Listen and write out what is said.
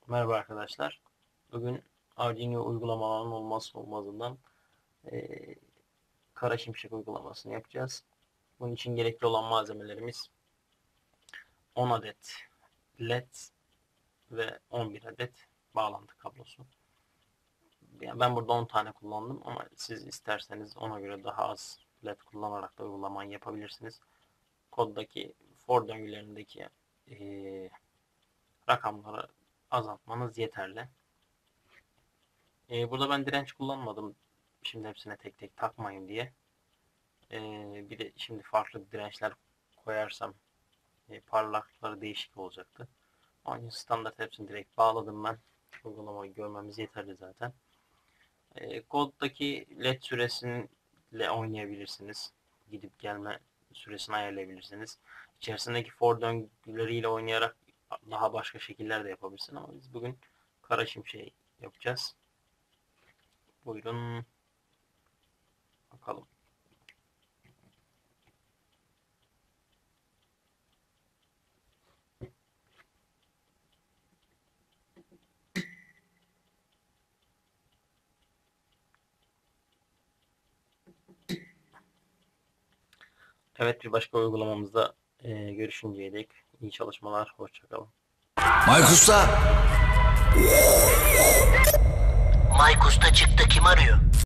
Merhaba arkadaşlar. Bugün Arduino uygulamalarının olmazsa olmazından eee Kara Şimşek uygulamasını yapacağız. Bunun için gerekli olan malzemelerimiz 10 adet LED ve 11 adet bağlantı kablosu. Yani ben burada 10 tane kullandım ama siz isterseniz ona göre daha az LED kullanarak da uygulamayı yapabilirsiniz. Koddaki for döngülerindeki rakamları azaltmanız yeterli. Burada ben direnç kullanmadım. Şimdi hepsine tek tek takmayın diye. Bir de şimdi farklı dirençler koyarsam parlaklıkları değişik olacaktı. Onun için standart hepsini direkt bağladım ben. Uygulamayı görmemiz yeterli zaten. Koddaki LED süresiyle oynayabilirsiniz. Gidip gelme süresini ayarlayabilirsiniz. İçerisindeki for döngüleriyle oynayarak daha başka şekiller de yapabilirsiniz ama biz bugün kara şimşeği yapacağız. Buyurun bakalım. Evet, bir başka uygulamamızda görüşünceye dek iyi çalışmalar. Hoşçakalın. Maykus'ta. Maykus'ta çıktı, kim arıyor?